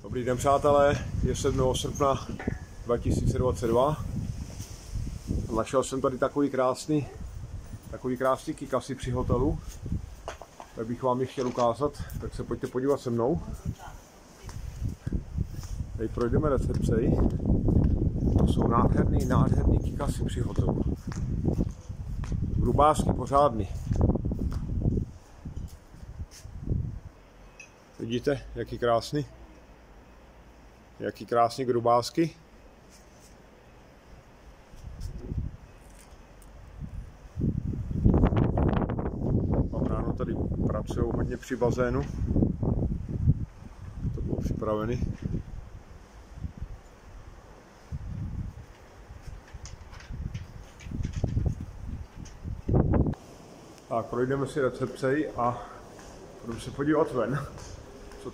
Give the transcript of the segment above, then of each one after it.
Dobrý den, přátelé, je 7. srpna 2022. Našel jsem tady takový krásný kikasy při hotelu, tak bych vám je chtěl ukázat, tak se pojďte podívat se mnou. Tady projdeme recepci. To jsou nádherný kikasy při hotelu. Grubásky pořádný. Vidíte, jaký krásný? Jaký krásný grubásky. Mám ráno tady pracují hodně při bazénu. To bylo připravený. Tak, projdeme si recepci a budeme se podívat ven, co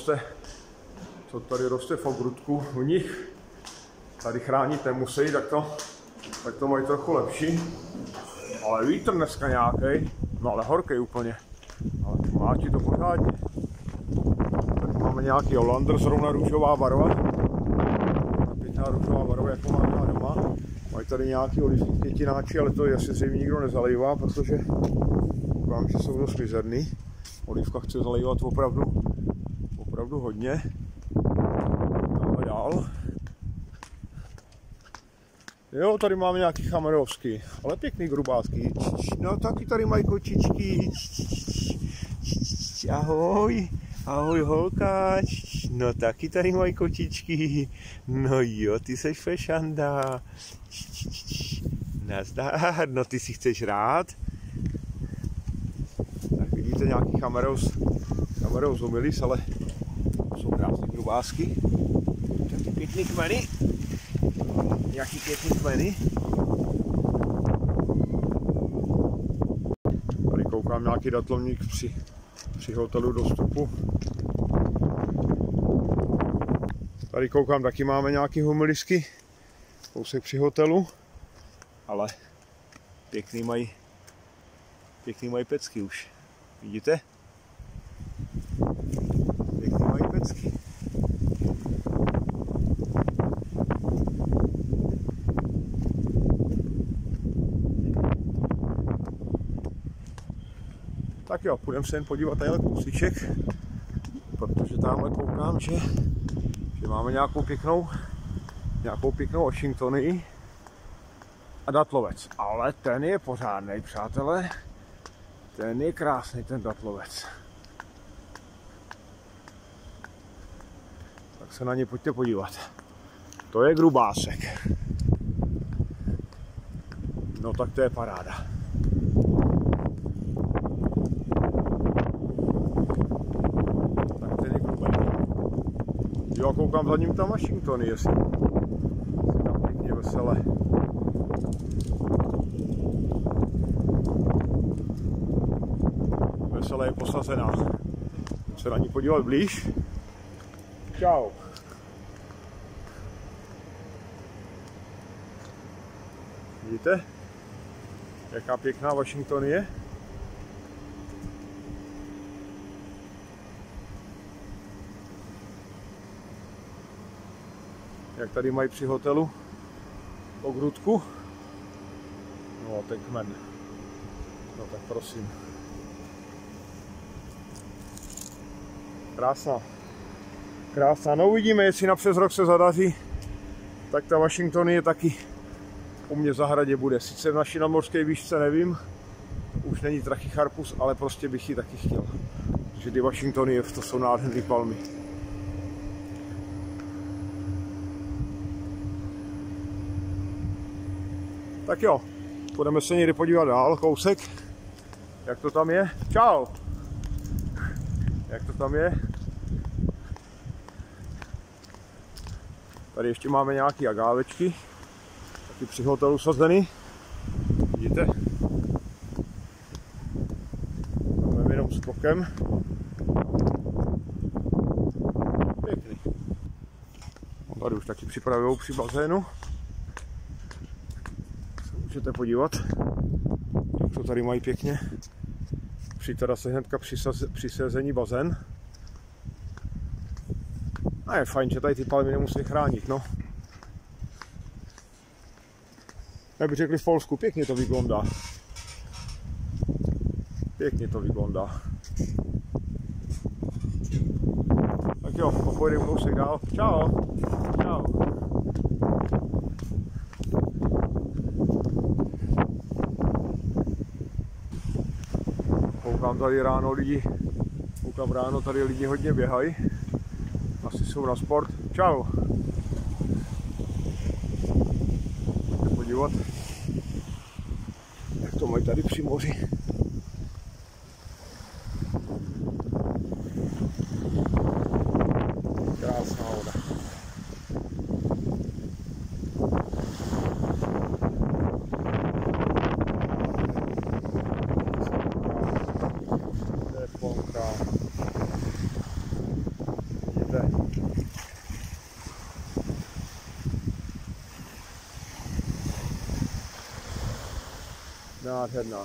tady roste v ogródku u nich. Tady chránit nemusí, tak to mají trochu lepší. Ale vítr dneska nějaký, no ale horký úplně. Ale mlátí to pořádně. Tady máme nějaký Hollander, zrovna růžová barva. Pěkná růžová barva, jako máme doma. Mají tady nějaký olivní květináči, ale to asi zřejmě nikdo nezalejvá, protože vám, že jsou dost mizerný. Olivka chce zalejvat opravdu hodně. Dáme dál. Jo, tady máme nějaký chamerovský, ale pěkný grubásky. No taky tady mají kočičky. Ahoj, ahoj holka. No taky tady mají kočičky. No jo, ty seš fešanda. Nazdar, no ty si chceš rád. Tak vidíte nějaký chameros humilis, ale to jsou krásné grubásky. Taky pěkný kmeny. Nějaký pěkný kmeny. Tady koukám nějaký datlovník při hotelu Dostupu. Tady koukám, taky máme nějaký humilisky. Kousek při hotelu. Ale pěkný mají pecky už. Vidíte? Pěkný mají pecky. Tak jo, půjdeme se jen podívat tadyhle kousíček, protože tamhle koukám, že máme nějakou pěknou Washingtony a datlovec. Ale ten je pořádnej, přátelé. Ten je krásný, ten datlovec. Tak se na ně pojďte podívat. To je grubásek. No tak to je paráda. Tak ten je grubý. Jo, koukám za ním tam Washingtony, jestli tam pěkně veselé. Veselé je posazená. Můžeme se na ní podívat blíž. Čau. Vidíte, jaká pěkná Washington je? Jak tady mají při hotelu ogródku. No, ten kmen. No tak prosím. Krásná. No uvidíme, jestli na přes rok se zadaří, tak ta Washington je taky u mě v zahradě bude. Sice v naší nadmořské výšce nevím, už není Trachycharpus, ale prostě bych ji taky chtěl. Protože ty Washingtony, to jsou nádherné palmy. Tak jo, půjdeme se někdy podívat dál, kousek. Jak to tam je? Čau! Jak to tam je? Tady ještě máme nějaké agávečky, taky při hotelu sazený. Vidíte? Máme jenom skokem. Pěkný. Tady už taky připravují při bazénu. Se můžete podívat, jak to tady mají pěkně. Při terase hnedka při sezení bazén. A je fajn, že tady ty palmy nemusí chránit, no. Jak by řekli v Polsku, pěkně to vygląda. Pěkně to vygląda. Tak jo, pojedeme kousek dál. Čau. Čau. Koukám tady ráno lidi, tady lidi hodně běhají. Asi jsou na sport. Čau. Jdeme podívat, jak to mají tady při moři. Krásná voda. Teplonka. Vidíte? Nádherná.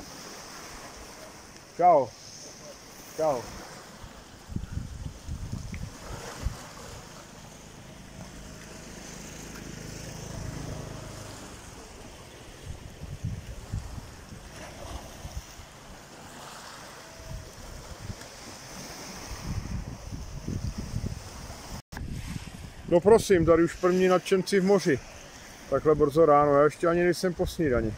Čau. Čau. No prosím, tady už první nadšenci v moři. Takhle brzo ráno, já ještě ani nejsem po snídani.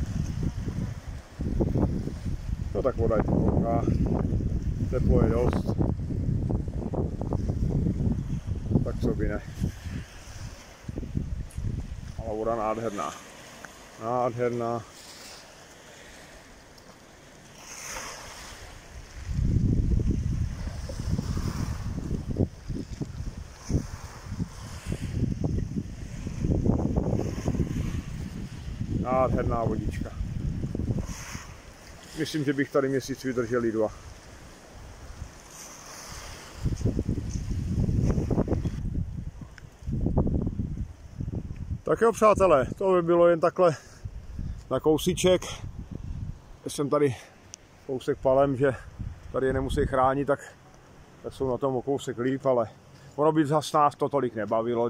No tak voda je teplá, teplo je dost. Tak co by ne. Ale voda nádherná. Nádherná. Nádherná vodička. Myslím, že bych tady měsíc vydržel i 2. Tak jo, přátelé, to by bylo jen takhle na kousíček. Jsem tady kousek palem, že tady je nemusí chránit, tak jsou na tom o kousek líp, ale ono by zas nás to tolik nebavilo,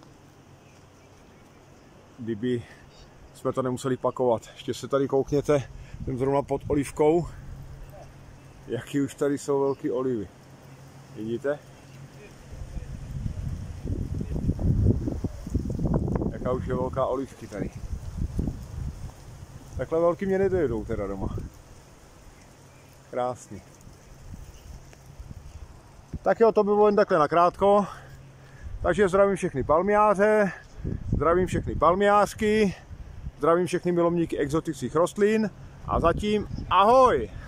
kdyby jsme to nemuseli pakovat. Ještě se tady koukněte, jsem zrovna pod olivkou, jaký už tady jsou velký olivy. Vidíte? Jaká už je velká olivky tady. Takhle velký mě nedojedou teda doma. Krásný. Tak jo, to by bylo jen takhle nakrátko. Takže zdravím všechny palmiáře, zdravím všechny palmiářky, zdravím všechny milovníky exotických rostlin a zatím ahoj!